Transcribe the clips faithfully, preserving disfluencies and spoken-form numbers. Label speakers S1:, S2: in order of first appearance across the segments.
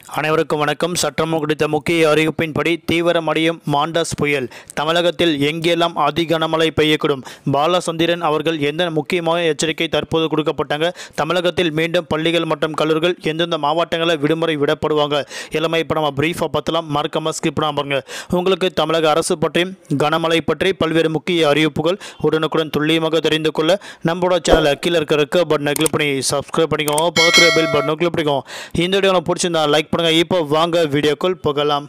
S1: அனைவருக்கும் வணக்கம். சற்றம் குறித்த முக்கிய அறிவிப்பின்படி தீவிரமடையும் மாண்டஸ் புயல் தமிழகத்தில் எங்கெல்லாம் அதி கனமழை பெய்யக்கூடும். பாலசந்திரன் அவர்கள் எந்த முக்கியமான எச்சரிக்கை தற்போது கொடுக்கப்பட்டாங்க. தமிழகத்தில் மீண்டும் பள்ளிகள் மற்றும் கல்லூரிகள் எந்தெந்த மாவட்டங்களில் விடுமுறை விடப்படுவாங்க. எல்லாமே இப்போ நம்ம பிரீஃபாக பார்த்தலாம். மறக்காம ஸ்கிப் பண்ணாம பாருங்க. உங்களுக்கு தமிழக அரசு பற்றியும் கனமழை பற்றி பல்வேறு முக்கிய அறிவிப்புகள் உடனுக்குடன் துல்லியமாக தெரிந்து கொள்ள நம்மளோட சேனலை கீழே இருக்கிற ரெக்க பட்டனை கிளிக் பண்ணி சப்ஸ்கிரைப் பண்ணிக்கோங்க. பக்கத்தில் பெல் பட்டனை கிளிக் பண்ணிக்கோங்க. இந்த வீடியோ உங்களுக்கு பிடிச்சிருந்தா லைக் இப்போ வாங்க வீடியோக்குள் போகலாம்.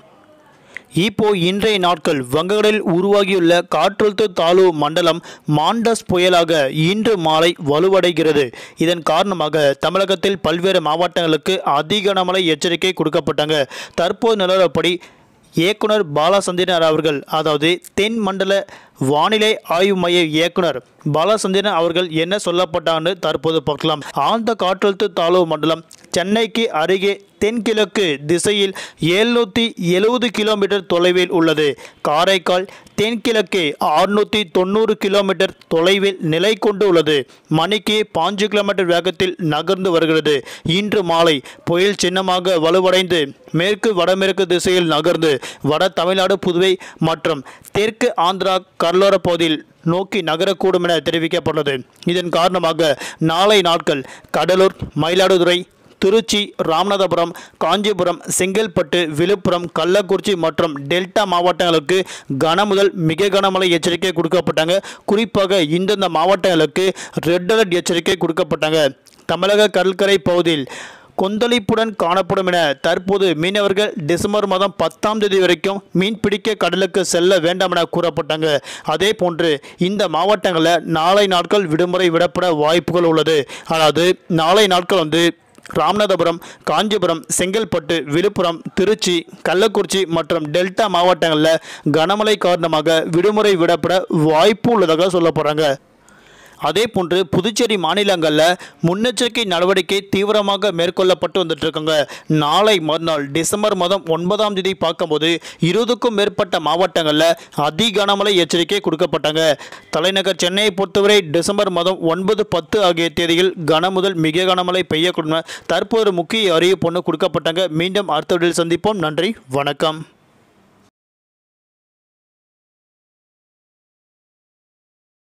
S1: இப்போ இன்றைய நாட்கள் வங்கக்கடலில் உருவாகியுள்ள காற்றழுத்த தாழ்வு மண்டலம் மாண்டஸ் புயலாக இன்று மாலை வலுவடைகிறது. இதன் காரணமாக தமிழகத்தில் பல்வேறு மாவட்டங்களுக்கு அதிக கனமழை எச்சரிக்கை கொடுக்கப்பட்டாங்க. தற்போது நிலவரப்படி இயக்குனர் பாலசந்திரன் அவர்கள், அதாவது தென் மண்டல வானிலை ஆய்வு மைய இயக்குனர் பாலசந்திரன் அவர்கள் என்ன சொல்லப்பட்டான்னு தற்போது பார்க்கலாம். ஆழ்ந்த காற்றழுத்த தாழ்வு மண்டலம் சென்னைக்கு அருகே தென்கிழக்கு திசையில் எழுநூற்றி எழுபது கிலோமீட்டர் தொலைவில் உள்ளது. காரைக்கால் தென்கிழக்கே அறுநூற்றி தொண்ணூறு கிலோமீட்டர் தொலைவில் நிலை கொண்டு உள்ளது. மணிக்கு பாஞ்சு கிலோமீட்டர் வேகத்தில் நகர்ந்து வருகிறது. இன்று மாலை புயல் சின்னமாக வலுவடைந்து மேற்கு வடமேற்கு திசையில் நகர்ந்து வட தமிழ்நாடு, புதுவை மற்றும் தெற்கு ஆந்திரா கடலோர பகுதியில் நோக்கி நகரக்கூடும் என தெரிவிக்கப்பட்டுள்ளது. இதன் காரணமாக நாளை நாட்கள் கடலூர், மயிலாடுதுறை, திருச்சி, ராமநாதபுரம், காஞ்சிபுரம், செங்கல்பட்டு, விழுப்புரம், கள்ளக்குறிச்சி மற்றும் டெல்டா மாவட்டங்களுக்கு கன முதல் மிக கனமழை எச்சரிக்கை கொடுக்கப்பட்டாங்க. குறிப்பாக இந்தந்த மாவட்டங்களுக்கு ரெட் அலர்ட் எச்சரிக்கை கொடுக்கப்பட்டாங்க. தமிழக கடற்கரை பகுதியில் கொந்தளிப்புடன் காணப்படும் என தற்போது மீனவர்கள் டிசம்பர் மாதம் பத்தாம் தேதி வரைக்கும் மீன் பிடிக்க கடலுக்கு செல்ல வேண்டாம் என கூறப்பட்டாங்க. அதே போன்று இந்த மாவட்டங்களில் நாளை நாட்கள் விடுமுறை விடப்பட வாய்ப்புகள் உள்ளது. அதாவது நாளை நாட்கள் வந்து ராமநாதபுரம், காஞ்சிபுரம், செங்கல்பட்டு, விழுப்புரம், திருச்சி, கள்ளக்குறிச்சி மற்றும் டெல்டா மாவட்டங்களில் கனமழை காரணமாக விடுமுறை விடப்பட வாய்ப்பு உள்ளதாக சொல்ல போகிறாங்க. அதே போன்று புதுச்சேரி மாநிலங்களில் முன்னெச்சரிக்கை நடவடிக்கை தீவிரமாக மேற்கொள்ளப்பட்டு வந்துட்டு இருக்காங்க. நாளை மறுநாள் டிசம்பர் மாதம் ஒன்பதாம் தேதி பார்க்கும்போது இருபதுக்கும் மேற்பட்ட மாவட்டங்களில் அதி கனமழை எச்சரிக்கை கொடுக்கப்பட்டாங்க. தலைநகர் சென்னையை பொறுத்தவரை டிசம்பர் மாதம் ஒன்பது, பத்து ஆகிய தேதியில் கன முதல் மிக கனமழை பெய்யக்கூடும். தற்போது முக்கிய அறிவிப்பு ஒன்று கொடுக்கப்பட்டாங்க. மீண்டும் அடுத்த வீடியோவில் சந்திப்போம். நன்றி, வணக்கம்.